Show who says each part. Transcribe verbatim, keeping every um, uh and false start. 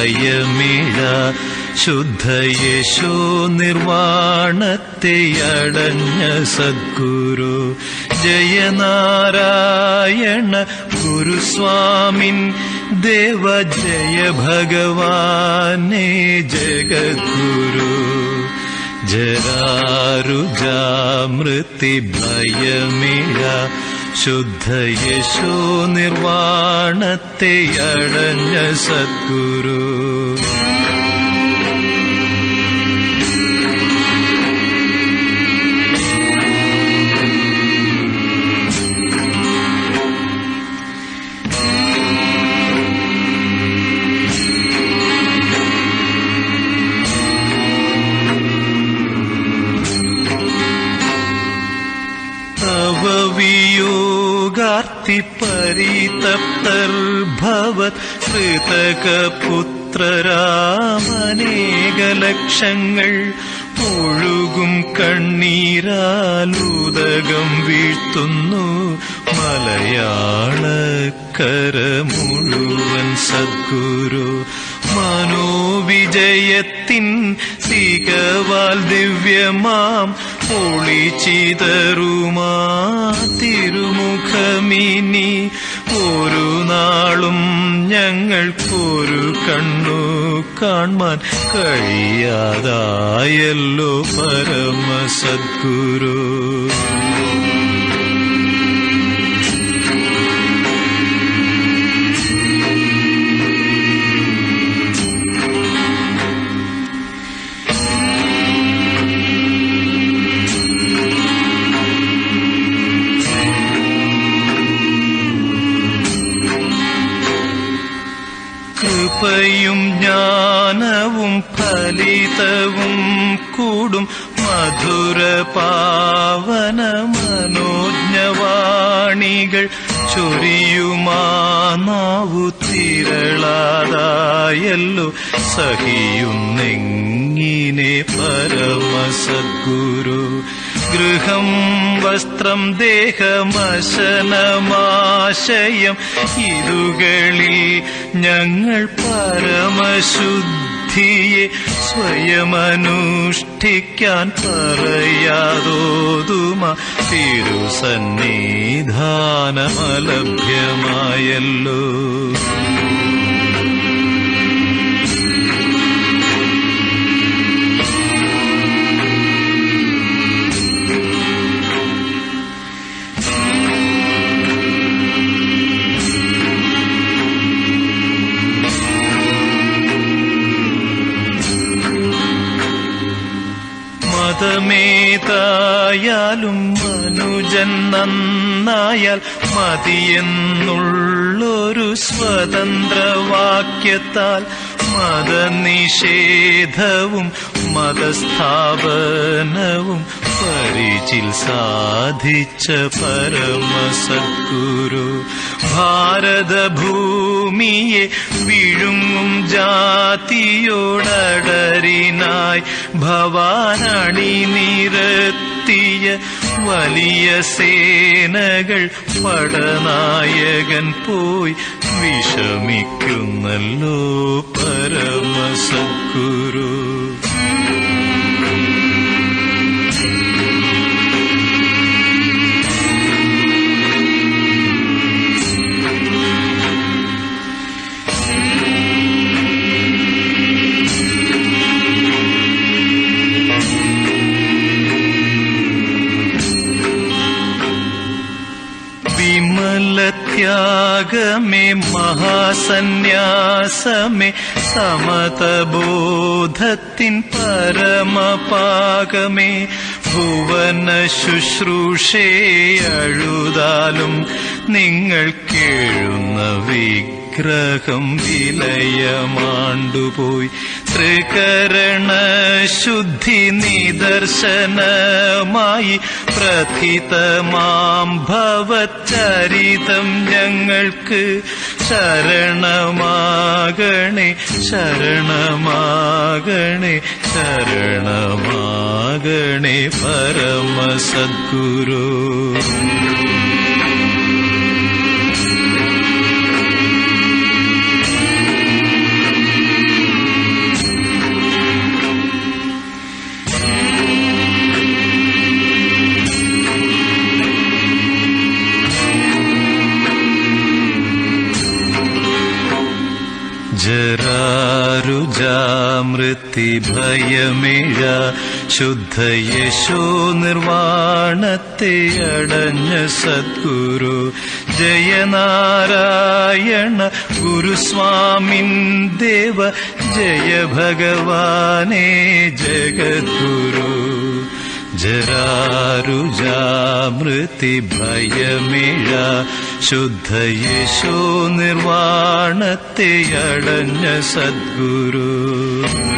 Speaker 1: ഭയമിഴ ശുദ്ധയേശോ നിർവാണത്തെ അടഞ്ഞ സദ്ഗുരു ജയനാരായണ ഗുരുസ്വാമിൻ ദേവ ജയ ഭഗവാനേ ജഗദ്ഗുരു ജരാരുജാമൃതി ഭയമിഴ ശുദ്ധയേശോ നിർവാണത്തെ അടഞ്ഞ സദ്ഗുരു വിയോഗാർത്തി പരിതപ്തർഭവത് കൃതകപുത്രരാമനേകലക്ഷങ്ങൾ ഒഴുകും കണ്ണീരാലുദകം വീഴ്ത്തുന്നു മലയാളക്കര മുഴുവൻ സദ്ഗുരു മനോവിജയത്തിൻ തികവാൽ ദിവ്യമാം ഒളിച്ചിതറുമാ തിരുമുഖമിനി ഒരു നാളും ഞങ്ങൾക്കൊരു കണ്ണു കാൺമാൻ കഴിയാതായല്ലോ പരമസദ്ഗുരു കൃപയും ജ്ഞാനവും ഫലിതവും കൂടും മധുര പാവന മനോജ്ഞവാണികൾ ചൊരിയുമാനാവു തിരളാതായല്ലോ സഹിയുന്നെങ്ങിനെ പരമസദ്ഗുരു ഗൃഹം വസ്ത്രം ദേഹമശനമാശയം ഇതുകളിൽ ഞങ്ങൾ പരമശുദ്ധിയെ സ്വയമനുഷ്ഠിക്കാൻ പറയാതോതുമ തിരുസന്നിധാനമലഭ്യമായല്ലോ മതമേതായാലും മനുജൻ നന്നായാൽ മതിയെന്നുള്ളൊരു സ്വതന്ത്രവാക്യത്താൽ മതനിഷേധവും മതസ്ഥാപനവും പരിചിൽ സാധിച്ച പരമസദ്ഗുരു ഭാരതഭൂമിയെ വിഴുങ്ങും ജാതിയോടടരിനായി ഭവാനണി നിരത്തിയ വലിയ സേനകൾ പടനായകൻ പോയി വിഷമിക്കുന്നല്ലോ പരമസദ്ഗുരു ത്യാഗമേ മഹാസന്യാസമേ സമതബോധത്തിൻ പരമപാകമേ ഭുവന ശുശ്രൂഷേ അഴുതാലും നിങ്ങൾ കേഴുന്ന വിഗ്രഹം വിലയമാണ്ടുപോയി ത്രികരണ ശുദ്ധി നിദർശനമായി പ്രഥിതമാം ഭവചരിതം ഞങ്ങൾക്ക് ശരണമാകണേ ശരണമാകണേ ശരണമാകണേ പരമസദ്ഗുരു ജരാമൃതി ഭയമേഴ ശുദ്ധ യശോ നിർവാണത്തെ അടഞ്ഞ സദ്ഗുരു ജയനാരായണ ഗുരുസ്വാമിൻ ദേവ ജയ ഭഗവാനേ ജഗദ്ഗുരു ജരാരുജാമൃതി ഭയമേഴ ശുദ്ധ യശോ നിർവാണത്തെ അടഞ്ഞ സദ്ഗുരു